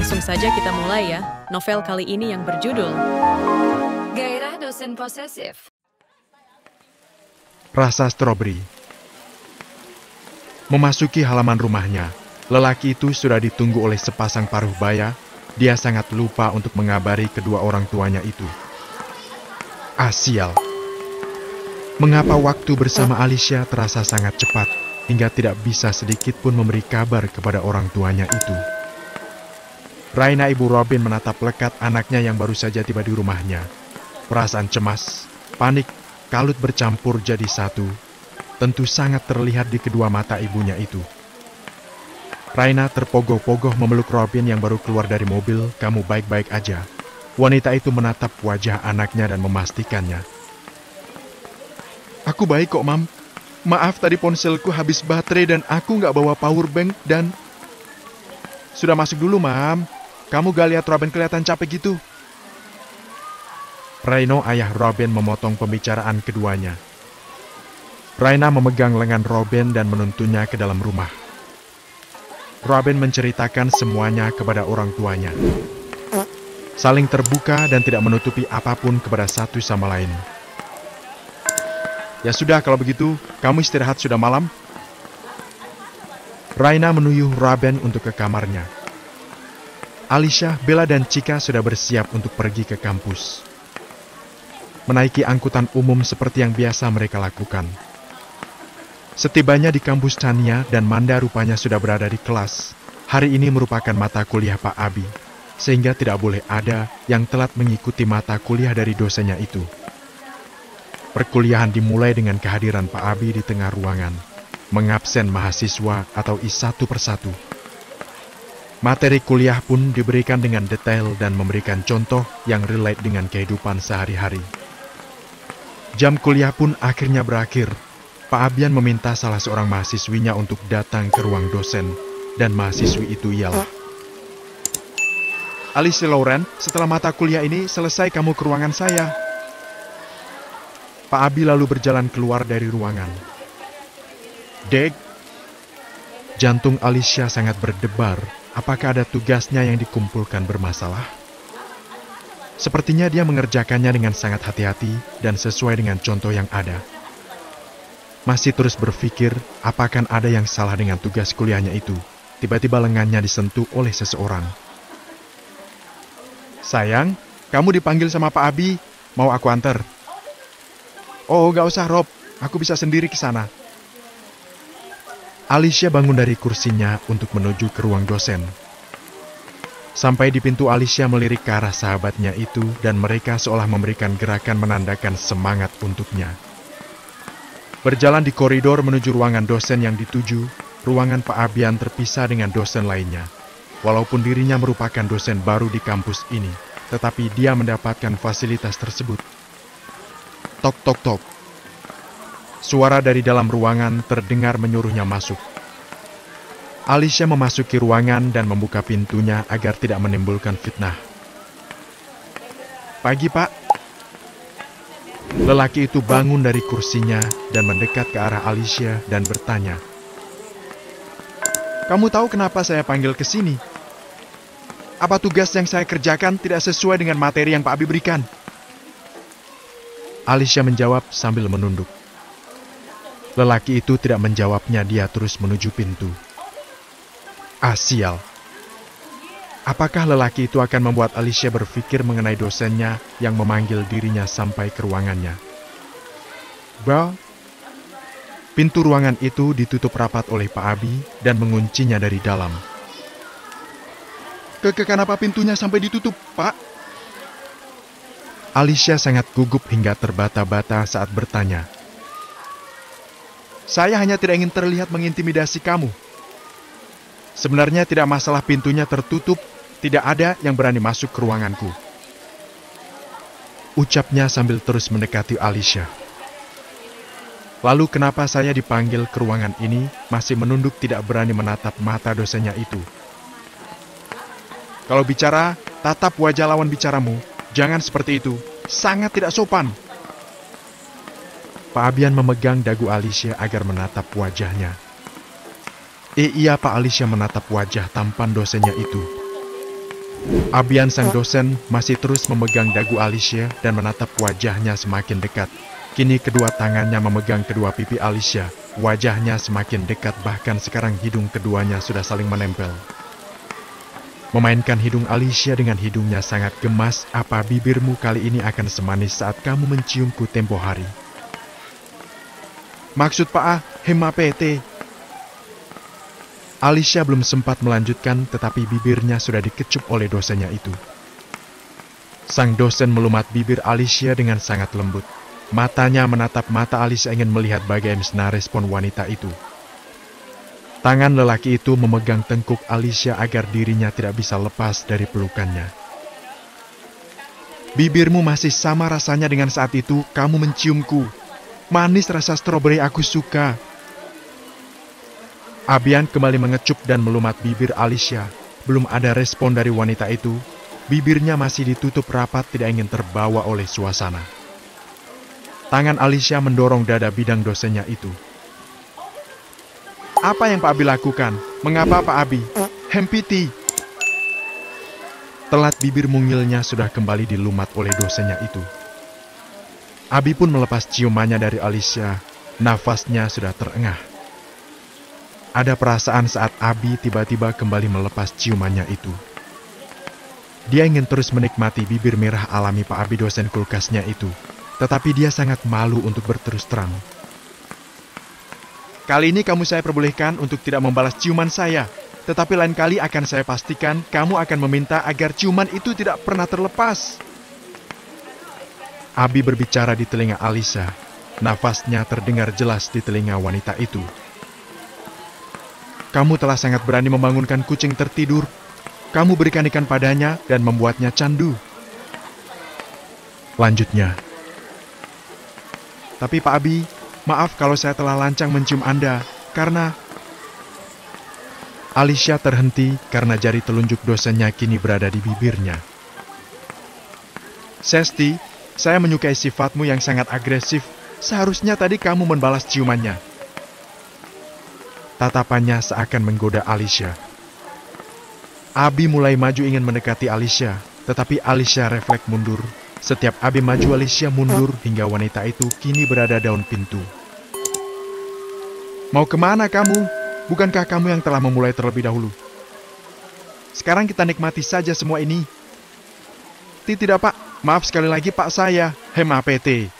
Langsung saja kita mulai ya. Novel kali ini yang berjudul Gairah Dosen Posesif. Rasa stroberi. Memasuki halaman rumahnya, lelaki itu sudah ditunggu oleh sepasang paruh baya. Dia sangat lupa untuk mengabari kedua orang tuanya itu. Sial. Mengapa waktu bersama Alicia terasa sangat cepat, hingga tidak bisa sedikit pun memberi kabar kepada orang tuanya itu. Raina ibu Robin menatap lekat anaknya yang baru saja tiba di rumahnya. Perasaan cemas, panik, kalut bercampur jadi satu. Tentu sangat terlihat di kedua mata ibunya itu. Raina terpogoh-pogoh memeluk Robin yang baru keluar dari mobil. Kamu baik-baik aja. Wanita itu menatap wajah anaknya dan memastikannya. Aku baik kok, Mam. Maaf tadi ponselku habis baterai dan aku nggak bawa power bank dan... Sudah masuk dulu, Mam. Kamu gak lihat Robin kelihatan capek gitu? Raino, ayah Robin, memotong pembicaraan keduanya. Raina memegang lengan Robin dan menuntunnya ke dalam rumah. Robin menceritakan semuanya kepada orang tuanya. Saling terbuka dan tidak menutupi apapun kepada satu sama lain. Ya sudah, kalau begitu, kamu istirahat, sudah malam. Raina menuyuh Robin untuk ke kamarnya. Alicia, Bella, dan Chika sudah bersiap untuk pergi ke kampus. Menaiki angkutan umum seperti yang biasa mereka lakukan. Setibanya di kampus Chania dan Manda rupanya sudah berada di kelas. Hari ini merupakan mata kuliah Pak Abi, sehingga tidak boleh ada yang telat mengikuti mata kuliah dari dosennya itu. Perkuliahan dimulai dengan kehadiran Pak Abi di tengah ruangan, mengabsen mahasiswa atau satu persatu. Materi kuliah pun diberikan dengan detail dan memberikan contoh yang relate dengan kehidupan sehari-hari. Jam kuliah pun akhirnya berakhir. Pak Abian meminta salah seorang mahasiswinya untuk datang ke ruang dosen, dan mahasiswi itu ialah Alicia Lauren. Setelah mata kuliah ini selesai, kamu ke ruangan saya. Pak Abi lalu berjalan keluar dari ruangan. Dek, jantung Alicia sangat berdebar. Apakah ada tugasnya yang dikumpulkan bermasalah? Sepertinya dia mengerjakannya dengan sangat hati-hati dan sesuai dengan contoh yang ada. Masih terus berpikir, apakah ada yang salah dengan tugas kuliahnya itu? Tiba-tiba lengannya disentuh oleh seseorang. Sayang, kamu dipanggil sama Pak Abi. Mau aku antar? Oh, gak usah, Rob. Aku bisa sendiri ke sana. Alicia bangun dari kursinya untuk menuju ke ruang dosen. Sampai di pintu, Alicia melirik ke arah sahabatnya itu dan mereka seolah memberikan gerakan menandakan semangat untuknya. Berjalan di koridor menuju ruangan dosen yang dituju, ruangan Pak Abian terpisah dengan dosen lainnya. Walaupun dirinya merupakan dosen baru di kampus ini, tetapi dia mendapatkan fasilitas tersebut. Tok tok tok. Suara dari dalam ruangan terdengar menyuruhnya masuk. Alicia memasuki ruangan dan membuka pintunya agar tidak menimbulkan fitnah. Pagi, Pak. Lelaki itu bangun dari kursinya dan mendekat ke arah Alicia dan bertanya. Kamu tahu kenapa saya panggil ke sini? Apa tugas yang saya kerjakan tidak sesuai dengan materi yang Pak Abi berikan? Alicia menjawab sambil menunduk. Lelaki itu tidak menjawabnya, dia terus menuju pintu. Sial. Apakah lelaki itu akan membuat Alicia berpikir mengenai dosennya yang memanggil dirinya sampai ke ruangannya? Bel, pintu ruangan itu ditutup rapat oleh Pak Abi dan menguncinya dari dalam. Kenapa pintunya sampai ditutup, Pak? Alicia sangat gugup hingga terbata-bata saat bertanya. Saya hanya tidak ingin terlihat mengintimidasi kamu. Sebenarnya tidak masalah pintunya tertutup, tidak ada yang berani masuk ke ruanganku. Ucapnya sambil terus mendekati Alicia. Lalu kenapa saya dipanggil ke ruangan ini masih menunduk tidak berani menatap mata dosennya itu? Kalau bicara, tatap wajah lawan bicaramu. Jangan seperti itu. Sangat tidak sopan. Pak Abian memegang dagu Alicia agar menatap wajahnya. Iya, Pak. Alicia menatap wajah tampan dosennya itu. Abian sang dosen masih terus memegang dagu Alicia dan menatap wajahnya semakin dekat. Kini kedua tangannya memegang kedua pipi Alicia. Wajahnya semakin dekat, bahkan sekarang hidung keduanya sudah saling menempel. Memainkan hidung Alicia dengan hidungnya sangat gemas. Apa bibirmu kali ini akan semanis saat kamu menciumku tempo hari? Maksud Pak A, hema PT. Alicia belum sempat melanjutkan, tetapi bibirnya sudah dikecup oleh dosennya itu. Sang dosen melumat bibir Alicia dengan sangat lembut. Matanya menatap mata Alicia ingin melihat bagaimana respon wanita itu. Tangan lelaki itu memegang tengkuk Alicia agar dirinya tidak bisa lepas dari pelukannya. Bibirmu masih sama rasanya dengan saat itu kamu menciumku. Manis rasa stroberi, aku suka. Abian kembali mengecup dan melumat bibir Alicia. Belum ada respon dari wanita itu. Bibirnya masih ditutup rapat, tidak ingin terbawa oleh suasana. Tangan Alicia mendorong dada bidang dosennya itu. Apa yang Pak Abi lakukan? Mengapa Pak Abi? Hempiti. Telat bibir mungilnya sudah kembali dilumat oleh dosennya itu. Abi pun melepas ciumannya dari Alicia. Nafasnya sudah terengah. Ada perasaan saat Abi tiba-tiba kembali melepas ciumannya itu. Dia ingin terus menikmati bibir merah alami Pak Abi dosen kulkasnya itu. Tetapi dia sangat malu untuk berterus terang. Kali ini kamu saya perbolehkan untuk tidak membalas ciuman saya. Tetapi lain kali akan saya pastikan kamu akan meminta agar ciuman itu tidak pernah terlepas. Abi berbicara di telinga Alicia. Nafasnya terdengar jelas di telinga wanita itu. Kamu telah sangat berani membangunkan kucing tertidur. Kamu berikan ikan padanya dan membuatnya candu. Lanjutnya. Tapi Pak Abi, maaf kalau saya telah lancang mencium Anda, karena... Alicia terhenti karena jari telunjuk dosennya kini berada di bibirnya. Sesti, saya menyukai sifatmu yang sangat agresif. Seharusnya tadi kamu membalas ciumannya. Tatapannya seakan menggoda Alicia. Abi mulai maju ingin mendekati Alicia, tetapi Alicia refleks mundur. Setiap Abi maju, Alicia mundur hingga wanita itu kini berada daun pintu. Mau kemana kamu? Bukankah kamu yang telah memulai terlebih dahulu? Sekarang kita nikmati saja semua ini. Tidak Pak, maaf sekali lagi Pak, saya hema PT.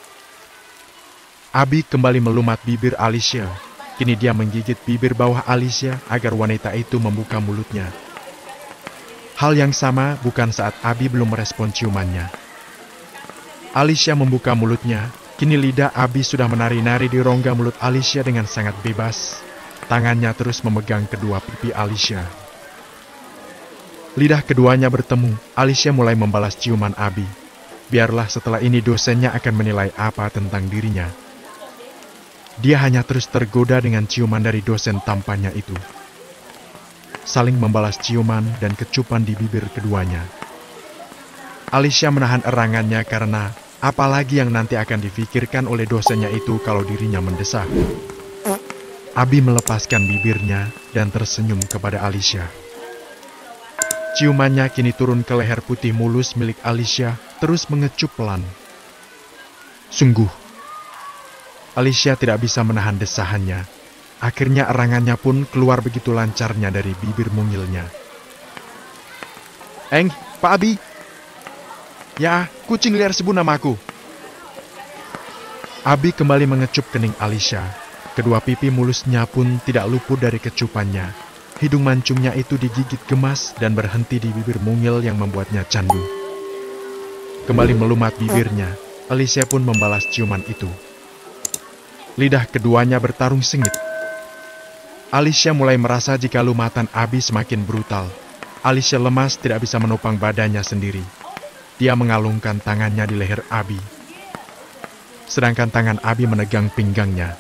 Abi kembali melumat bibir Alicia. Kini dia menggigit bibir bawah Alicia agar wanita itu membuka mulutnya. Hal yang sama bukan saat Abi belum merespon ciumannya. Alicia membuka mulutnya. Kini lidah Abi sudah menari-nari di rongga mulut Alicia dengan sangat bebas. Tangannya terus memegang kedua pipi Alicia. Lidah keduanya bertemu. Alicia mulai membalas ciuman Abi. Biarlah setelah ini dosennya akan menilai apa tentang dirinya. Dia hanya terus tergoda dengan ciuman dari dosen tampannya itu. Saling membalas ciuman dan kecupan di bibir keduanya. Alicia menahan erangannya karena apalagi yang nanti akan difikirkan oleh dosennya itu kalau dirinya mendesak. Abi melepaskan bibirnya dan tersenyum kepada Alicia. Ciumannya kini turun ke leher putih mulus milik Alicia, terus mengecup pelan. Sungguh, Alicia tidak bisa menahan desahannya. Akhirnya erangannya pun keluar begitu lancarnya dari bibir mungilnya. Pak Abi. Ya, kucing liar sebut namaku. Abi kembali mengecup kening Alicia. Kedua pipi mulusnya pun tidak luput dari kecupannya. Hidung mancungnya itu digigit gemas dan berhenti di bibir mungil yang membuatnya candu. Kembali melumat bibirnya, Alicia pun membalas ciuman itu. Lidah keduanya bertarung sengit. Alicia mulai merasa jika lumatan Abi semakin brutal. Alicia lemas, tidak bisa menopang badannya sendiri. Dia mengalungkan tangannya di leher Abi. Sedangkan tangan Abi menegang pinggangnya.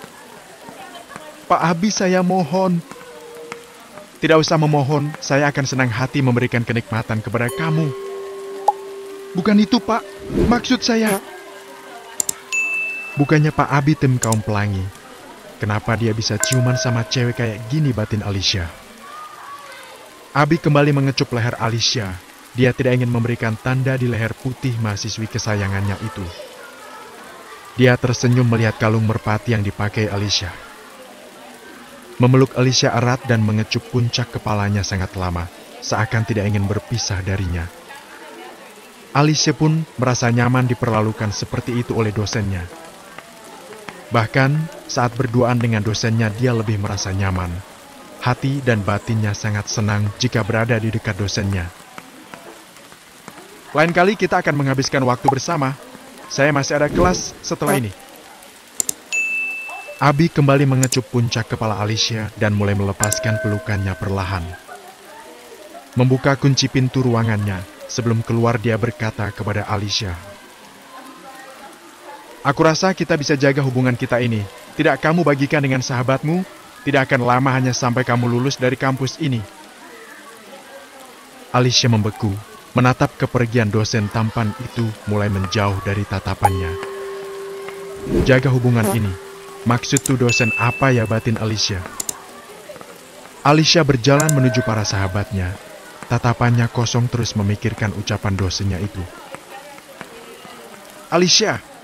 Pak Abi, saya mohon. Tidak usah memohon, saya akan senang hati memberikan kenikmatan kepada kamu. Bukan itu, Pak. Maksud saya... Bukannya Pak Abi tim kaum pelangi. Kenapa dia bisa ciuman sama cewek kayak gini, batin Alicia. Abi kembali mengecup leher Alicia. Dia tidak ingin memberikan tanda di leher putih mahasiswi kesayangannya itu. Dia tersenyum melihat kalung merpati yang dipakai Alicia. Memeluk Alicia erat dan mengecup puncak kepalanya sangat lama, seakan tidak ingin berpisah darinya. Alicia pun merasa nyaman diperlakukan seperti itu oleh dosennya. Bahkan saat berduaan dengan dosennya dia lebih merasa nyaman. Hati dan batinnya sangat senang jika berada di dekat dosennya. Lain kali kita akan menghabiskan waktu bersama. Saya masih ada kelas setelah ini. Abi kembali mengecup puncak kepala Alicia dan mulai melepaskan pelukannya perlahan. Membuka kunci pintu ruangannya, sebelum keluar dia berkata kepada Alicia, "Aku rasa kita bisa jaga hubungan kita ini. Tidak kamu bagikan dengan sahabatmu? Tidak akan lama hanya sampai kamu lulus dari kampus ini." Alicia membeku, menatap kepergian dosen tampan itu mulai menjauh dari tatapannya. Jaga hubungan ini. Maksud tuh dosen apa ya, batin Alicia? Alicia berjalan menuju para sahabatnya. Tatapannya kosong terus memikirkan ucapan dosennya itu. "Alicia,